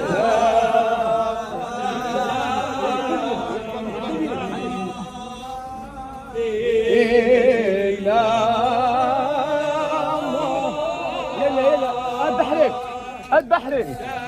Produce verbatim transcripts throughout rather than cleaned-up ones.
البحري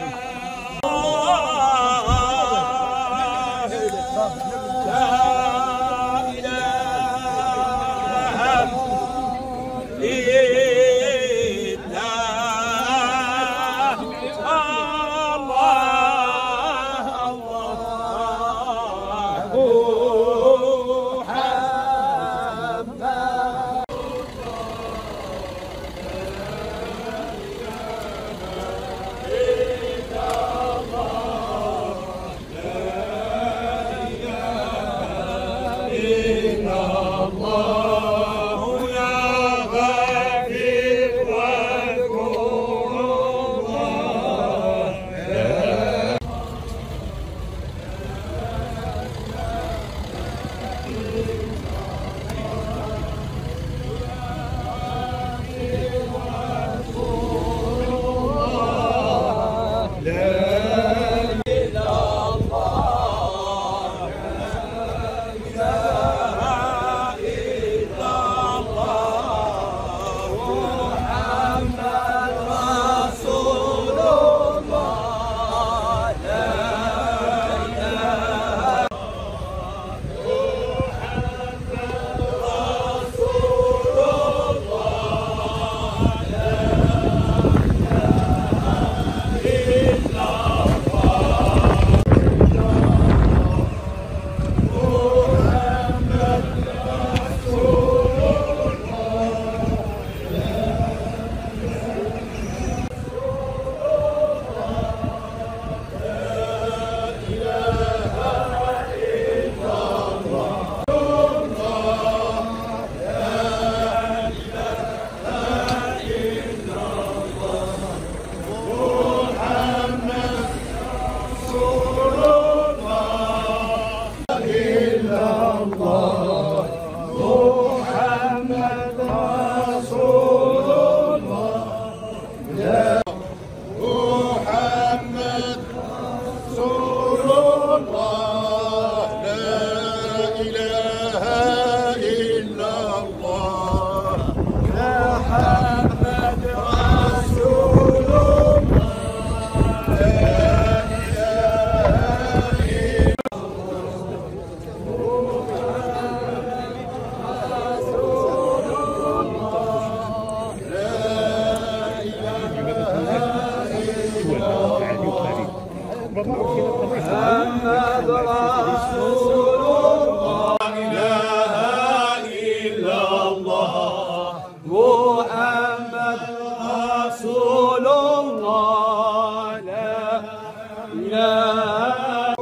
محمد رسول الله لا إله إلا الله محمد رسول الله لا إله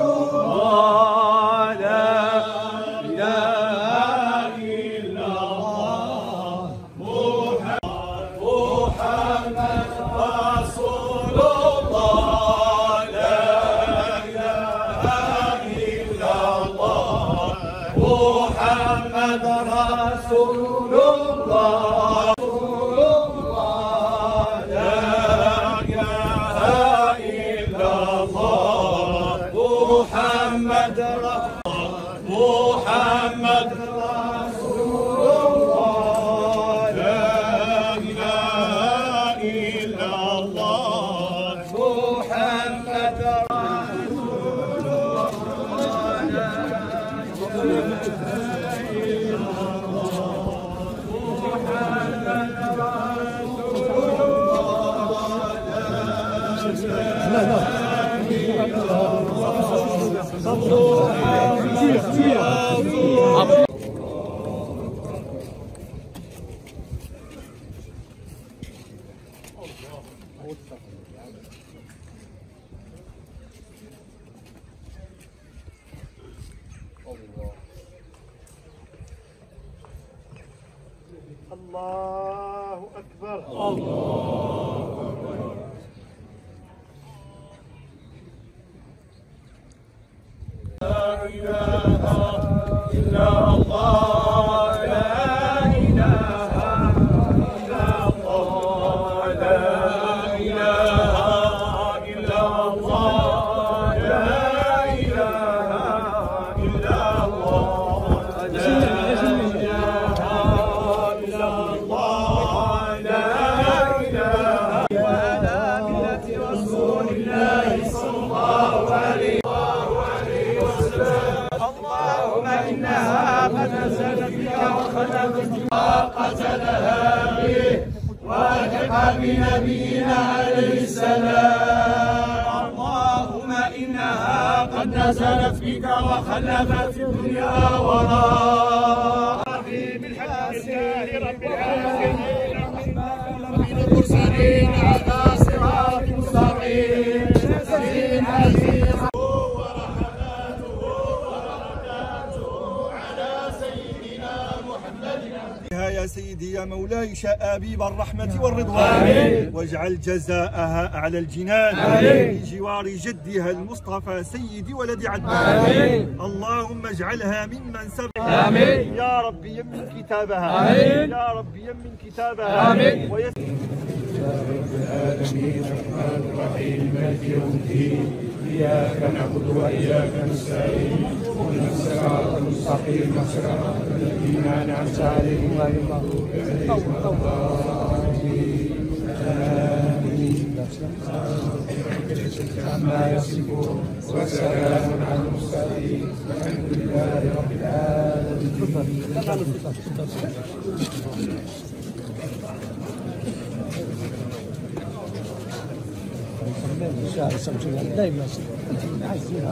إلا الله محمد رسول الله لا إله إلا الله محمد رسول الله لا إله إلا الله محمد محمد رسول الله لا إله إلا الله محمد رسول الله أكبر. الله أكبر. لا إله إلا الله لا إله إلا الله لا إله إلا الله الله صلى الله عليه وسلم. اللهم إنها قد نزلت بك وخلفت قتلها به والحق بنبينا عليه السلام. اللهم إنها قد نزلت بك وخلفت في الدنيا وراء بالحق لله رب العالمين من المرسلين على صراط مستقيم سيدنا عزيز ورحماته وبركاته على سيدنا محمد. يا سيدي يا مولاي شآبيب الرحمة والرضوان واجعل جزاءها أعلى الجنان بجوار جدها المصطفى سيد ولد عدنان. اللهم اجعلها ممن سبق. آمين يا رب يمن كتابها. آمين يا رب يمن كتابها. آمين. ويس... رب العالمين الرحمن الرحيم مالك يوم الدين إياك نعبد وإياك نستعين اهدنا الصراط المستقيم صراط الذين أنعمت عليهم غير المغضوب عليهم ولا الضالين آمين. عما يصفون وسلام على المرسلين والحمد لله رب العالمين. الشارع الشمسية دائما عايزينها.